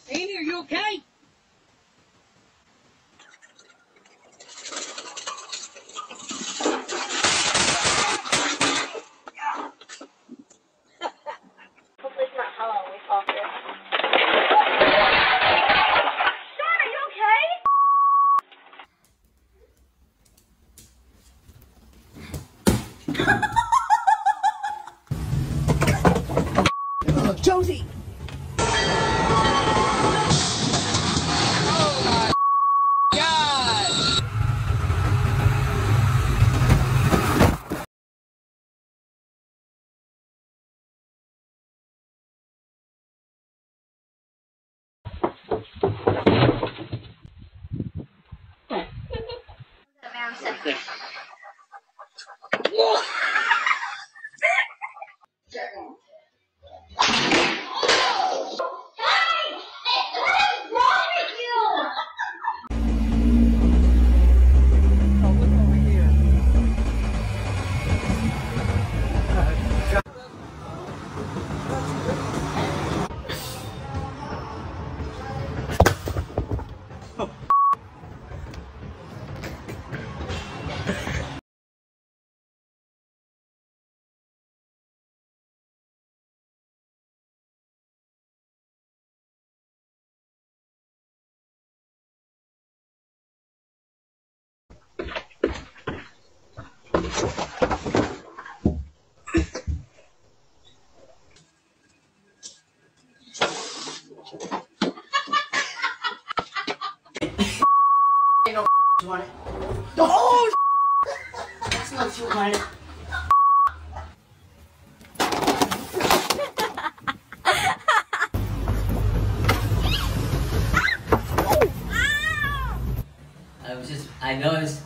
Annie, are you okay? Hopefully it's not hollow when we fall through. Sean, are you okay? Josie! Oh my God! Ain't no you want it. Oh, that's not you want it. I noticed